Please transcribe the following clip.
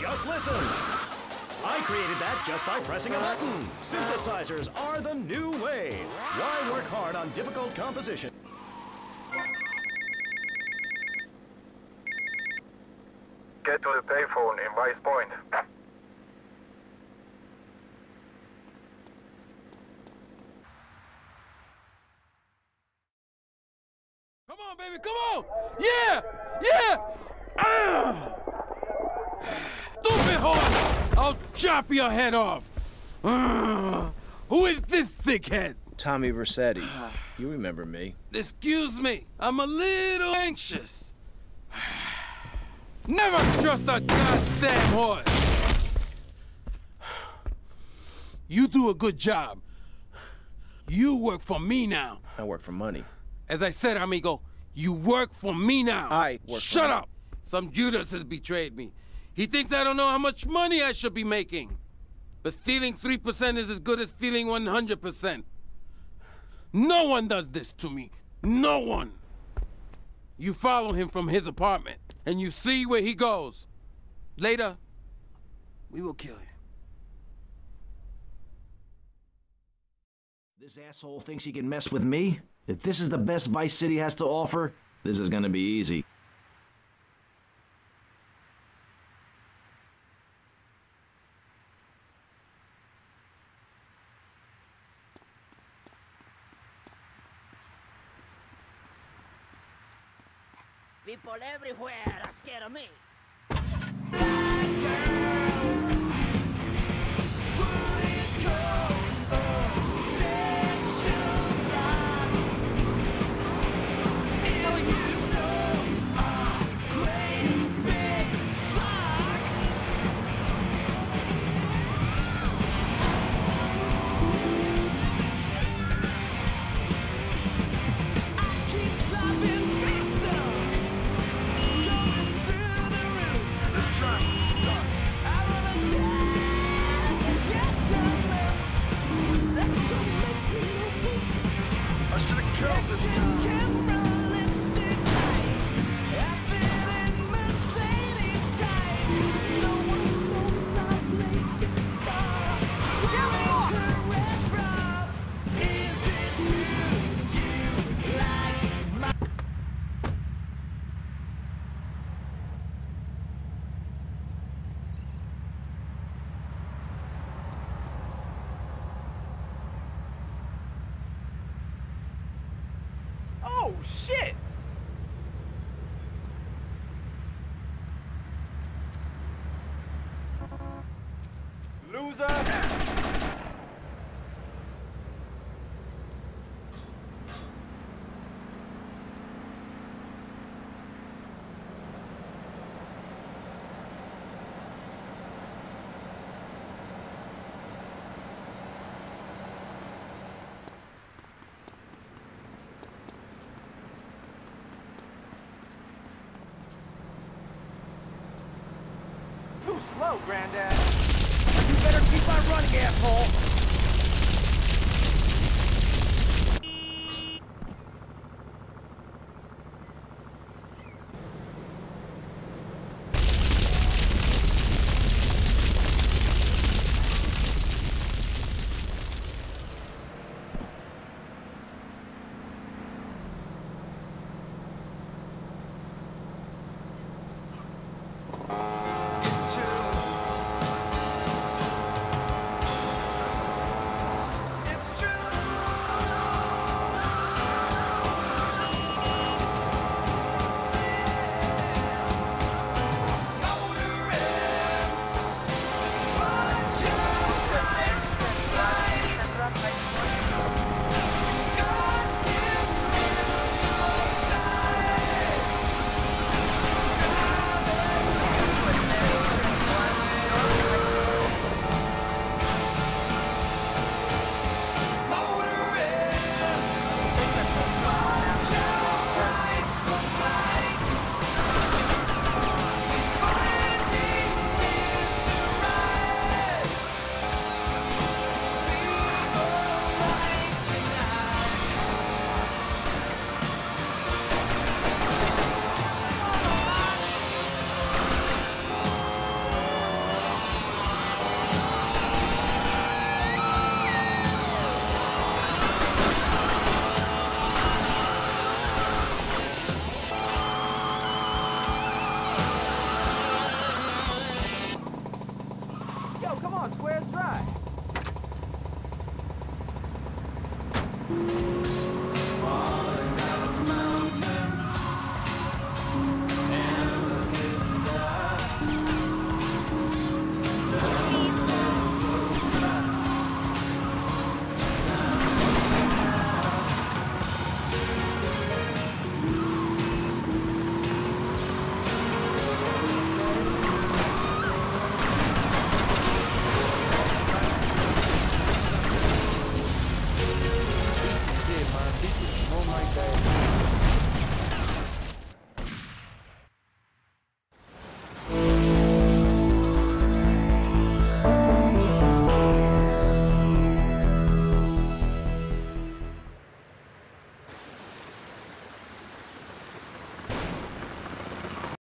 just listen. I created that just by pressing a button. Synthesizers are the new way. Why work hard on difficult composition? Get to the payphone in Vice Point. Come on, baby, come on! Yeah! Yeah! Stupid horse! I'll chop your head off! Who is this thickhead? Tommy Vercetti. You remember me. Excuse me, I'm a little anxious. Never trust a goddamn horse! You do a good job. You work for me now. I work for money. As I said, amigo, you work for me now. I work for Shut money. up! Some Judas has betrayed me. He thinks I don't know how much money I should be making. But stealing 3% is as good as stealing 100%. No one does this to me. No one. You follow him from his apartment, and you see where he goes. Later, we will kill him. This asshole thinks he can mess with me? If this is the best Vice City has to offer, this is gonna be easy. People everywhere are scared of me. Oh, shit! Loser! Too slow, Granddad. You better keep on running, asshole. on, square's dry.